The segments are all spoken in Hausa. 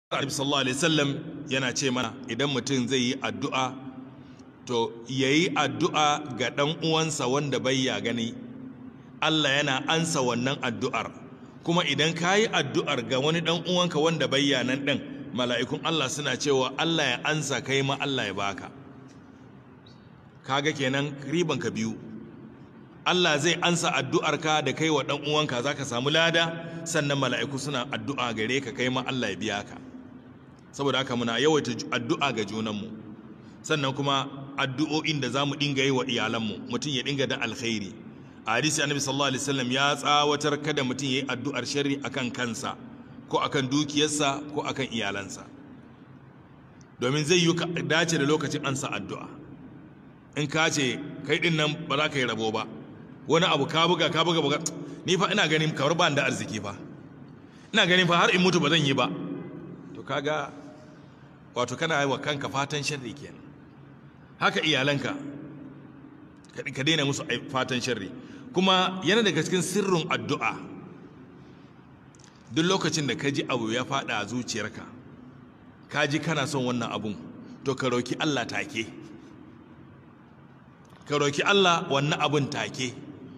Annabi sallallahu alaihi wasallam yana ce mana idan mutum zai yi addu'a to yayi addu'a ga dan uwansa wanda bai ya gani, Allah yana ansa wannan addu'ar. Kuma idan kayi addu'ar ga wani dan uwanka wanda bai ya nan din, mala'ikun Allah suna cewa Allah ya ansa kai ma Allah ya baka. Kaga kenan riban ka biyu. Allah zai ansa addu'arka da kai wa dan uwanka, zaka samu lada, sannan mala'iku suna addu'a gare ka kai ma Allah ya biya ka. Saboda haka muna yawaita addu'a ga junanmu, sannan kuma addu'o'in da za mu dinga yi wa iyalanmu, mutum ya dinga da alkhairi. A hadisi Annabi sallallahu alaihi wasallam ya tsawatar kada mutum ya yi addu'ar sharri akan kansa ko akan dukiyarsa ko akan iyalansa, domin zai yi dace da lokacin ansa addu'a. In ka ce kai din nan ba za ka yi rabo ba, wani abu ka buga ni fa ina ganin kamar ba da arziki fa, ina ganin fa har in mutu ba zan yi ba, to kaga wato kana yi wa kanka fatan sharri kenan. Haka iyalanka ka daina musu fatan sharri. Kuma yana daga cikin sirrin addu'a, duk lokacin da ka ji abu ya fada a zuciyarka, ka ji kana son wannan abun, to ka roki Allah take, ka roki Allah wannan abun take.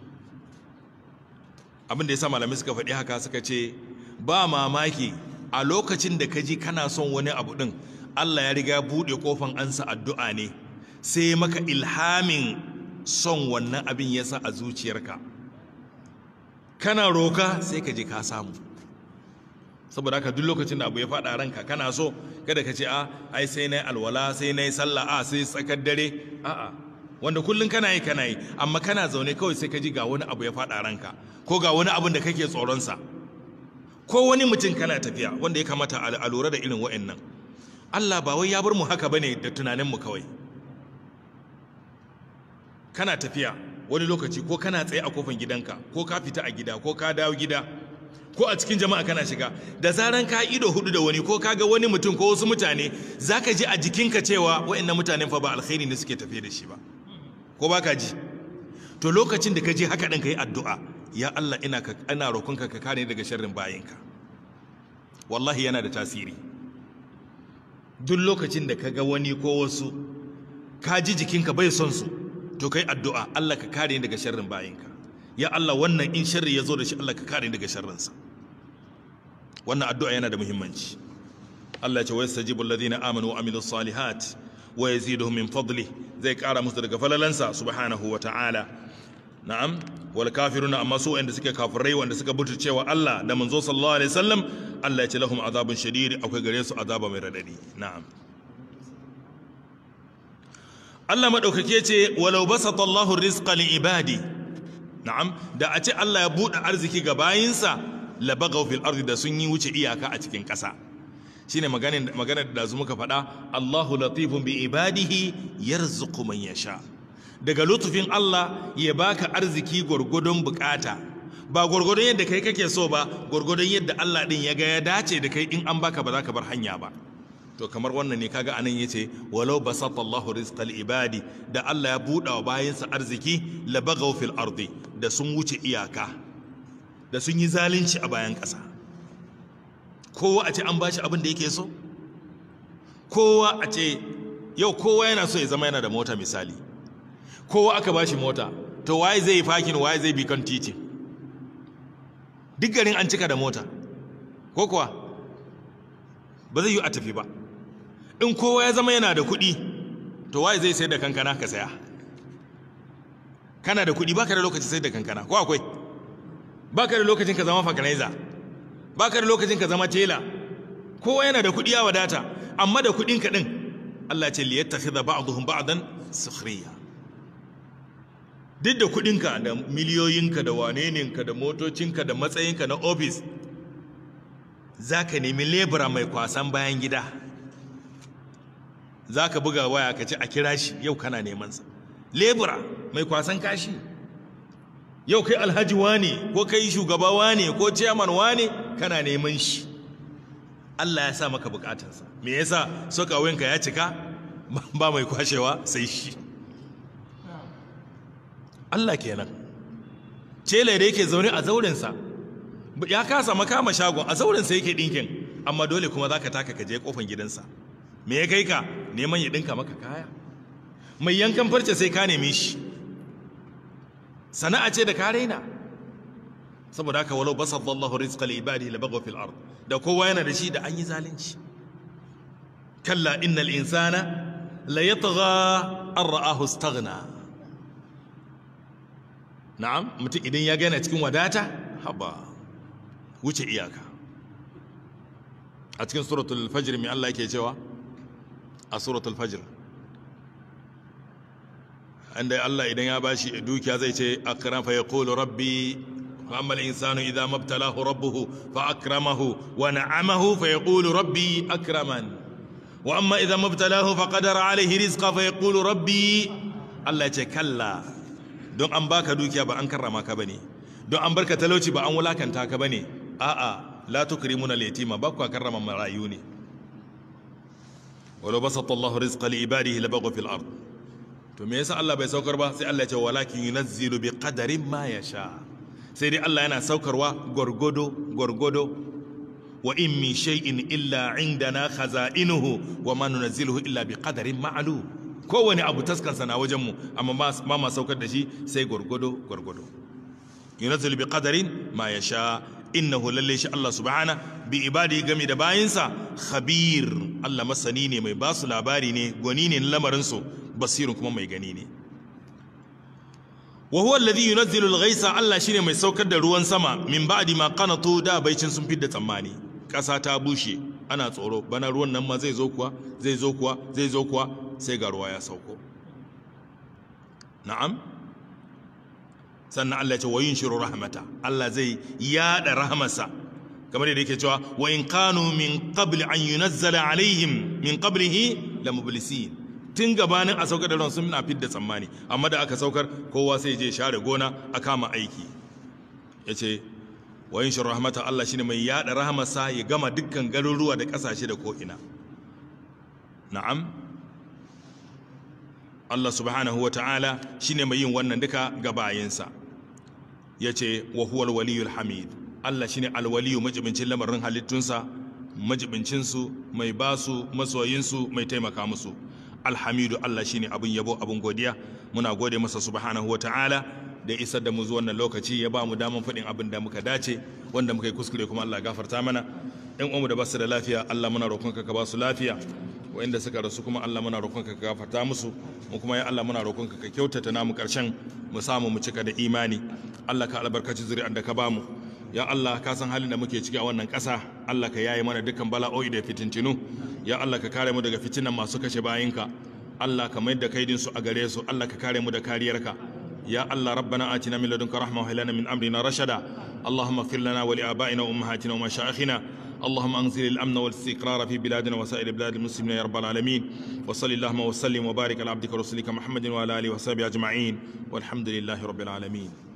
Abin da ya sa malamai suka faɗi haka, suka ce ba mamaki a lokacin da ka ji kana son wani abu ɗin, Allah ya riga buɗe ƙofan ansa addu'a ne, sai maka ilhamin son wannan abin ya sa a zuciyarka, kana roka sai ka ji ka samu. Saboda haka duk lokacin da abu ya faɗa ranka kana so, kada ka ce ai sai na yi alwala, sai na yi sallah, sai tsakar dare, a'a, wanda kullum kana yi, amma kana zaune kawai sai ka ji ga wani abu ya faɗa ranka, ko ga wani abin da kake tsoronsa, ko wani mutum kana tafiya wanda ya kamata a lura da irin wa'annan. Allah ba wai ya bar mu haka bane da tunaninmu kawai. Kana tafiya wani lokaci, ko kana tsaye a kofar gidanka, ko ka fita a gida, ko ka dawo gida, ko a cikin jama'a kana shiga, da zaran ka ido hudu da wani, ko ka ga wani mutum ko wasu mutane, zaka ji a jikinka cewa wa'annan mutanen fa ba alkhairi ne suke tafiye da shi ba, ko baka ji? To lokacin da ka je haka ɗin ka yi addu'a, ya Allah ina roƙonka ka kare daga sharrin bayinka. Wallahi yana da tasiri. Duk lokacin da ka ga wani ko wasu, ka ji jikinka bai son su, to kai addu'a, Allah ka kare daga sharrin bayinka. Ya Allah, wannan in sharri ya zo da shi, Allah ka kare daga sharrinsa. Wannan addu'a yana da muhimmanci. Allah ya ce wa yastajibu alladhina amanu wa amilus salihat wa yaziduhum min fadli, zai kara musu daga falalansa subhanahu wa ta'ala. Na'am, wal kafiruna, amma su wanda suke kafirai, wanda suka butulce wa Allah da manzo sallallahu alaihi wasallam, Allah ya ce lahum azabun shadid, akwai gare su azaba mai radadi. Na'am, Allah madaukake ce walau basata Allahu rizqa li ibadi, na'am, da a ce Allah ya bude arziki ga bayinsa, la bagaw fil ardi, da sun yi wuce iyaka a cikin ƙasa. Shine maganar da muka faɗa, Allahu latifun bi ibadihi yarzuqu man yasha. Daga lutufin Allah ya baka arziki gwargwadon bukata, ba gwargwadon yadda kai kake so ba, gwargwadon yadda Allah din ya ga ya dace da kai, in an baka ba za ka bar hanya ba. To kamar wannan ne kaga anan yace walau basata Allahu rizqal ibadi, da Allah ya buɗa wa bayansa arziki, la bagaw fil ardi, da sun wuce iyaka, da sun yi zalunci a bayan ƙasa. Kowa a ce an bashi abin da yake so, kowa a ce yau kowa yana so ya zama yana da mota misali, kowa aka bashi mota, to waye zai yi fakin, waye zai bi kan titi? Duk garin an cika da mota, ko kuwa ba zai yi a tafi ba. In kowa ya zama yana da kuɗi, to waye zai sayar da kankana ka saya? Kana da kuɗi, baka da lokacin sayar da kankana, ko akwai? Baka da lokacin ka zama fakanaiza, baka da lokacin ka zama tela. Kowa yana da kuɗi ya wadata, amma da kuɗin ka din, Allah ce liyattakhidha ba'dhum ba'dan sukhriya. Duk da kuɗinka da miliyoyinka da waneninka da motocinka da matsayinka na ofis, za ka nemi lebura mai kwasan bayan gida, za ka buga waya ka ce a kira shi, yau kana nemansa. Lebura mai kwasan kashi, yau kai alhaji wane, ko kai shugaba wane, ko ciyaman wane, kana neman shi. Allah ya sa maka bukatansa. Me yasa? Sokawenka ya cika, ba mai kwashewa sai shi. Allah kenan. Cele da yake zaune a zaurensa, ya kasa makama shagon, a zaurensa yake ɗinkin, amma dole kuma zaka taka ka je kofan gidansa. Me ya kai ka neman ya dinka maka kaya? Mai yankan farce sai ka neme shi, sana'a ce da ka raina. Saboda haka walau basadallahu rizqa li ibadihi labaghaw fil ard, da kowa yana da shi da an yi zalunci. Kalla innal insana la yatgha an ra'ahu istaghna. Na'am, mutum idan ya gane cikin wadata, haba wuce iyaka. A cikin suratul fajr mai Allah yake cewa a suratul fajr, inda Allah idan ya bashi dukiya zai ce akram fa yaqulu rabbi fa amma al-insanu idha mabtalahu rabbuhu fa akramahu wa na'amahu fa yaqulu rabbi akraman wa amma idha mabtalahu fa qadara alayhi rizqa fa yaqulu rabbi. Allah ya ce kalla, don an baka dukiya ba an karrama ka bane, don an barka talauci ba an wulakanta ka bane. A'a, la tukrimuna al-yatima, ba ku karrama marayu ne. walau basata Allahu rizqa li ibadihi labaghaw fil ard. To me yasa Allah bai saukar ba? Sai Allah ya ce walakin yunazzilu bi qadarin ma yasha. Sai dai Allah yana saukarwa gwargwado. Wa in min shay'in illa indana khaza'inuhu wa ma nunazziluhu illa bi qadarin ma'lum. Kowane abu taskansa na wajen mu, amma ba ma saukar da shi sai gwargwado. Yunazzilu bi qadarin ma yasha. Innahu lalle shi Allah subhana bi ibadi game da bayinsa khabir. Allah masani ne, mai basu labari ne, gwani ne na lamarinsu, basirun kuma mai gani ne. Wa huwa alladhi yunazzilu al-ghaytha, Allah shine mai saukar da ruwan sama min ba'di ma qanatu, da baicin sun fidda tsammani. Kasa ta bushe, ana tsoro bana ruwan nan ma zai zo kuwa sai ga ruwa ya sauko. Na'am. Sannan Allah ya ce wa yunshiru rahmata, Allah zai yada rahmarsa, kamar yadda yake cewa wa in kanu min qabli an yunazzala alaihim min qablihi la mublisin. Tun gabanin a saukar da ruwan sun na fidda tsammani, amma da aka saukar kowa sai je share gona a kama aiki. Yace wa yunshiru rahmata, Allah shine mai yada rahmarsa ya gama dukkan garuruwa da kasashe da ko ina. Na'am. Allah subhanahu wa ta'ala shi ne mai yin wannan duka ga bayinsa. Ya ce wa huwal waliyul hamid, Allah shi ne alwaliyu, majibincin lamarin halittunsa, majibincinsu, mai basu, masoyinsu, mai taimaka musu. Alhamidu, Allah shi ne abin yabo, abin godiya. Muna gode masa subhanahu wa ta'ala da isar da mu zuwa wannan lokaci, ya ba mu daman faɗin abin da muka dace, wanda muka yi kuskure kuma Allah gafarta mana. ‘Yan uwanmu da ba su da lafiya, Allah muna roƙonka ka ba su lafiya. Wa'inda suka rasu kuma Allah muna roƙonka ka gafarta musu, mu kuma ya Allah muna roƙonka ka kyautata namu ƙarshen, mu samu mu cika da imani. Allah ka albarkaci zuri'ar da ka bamu. Ya Allah ka san halin da muke ciki a wannan ƙasa, Allah ka yaye mana dukkan bala'o'i da fitintinu. Ya Allah ka kare mu daga fitinan masu kashe bayinka. Allah ka mayar da kaidin su a gare su, Allah ka kare mu da kariyarka. Ya Allah rabbana atina min ladunka rahma wa hab lana min amrina rashada. Allahumma ighfir lana wa li abaina wa ummahatina wa mashayikhina. اللهم أنزل الأمن والاستقرار في بلادنا وسائر بلاد المسلمين يا رب العالمين. وصل اللهم وسلم وبارك على عبدك ورسولك محمد وعلى آله وصحبه أجمعين والحمد لله رب العالمين.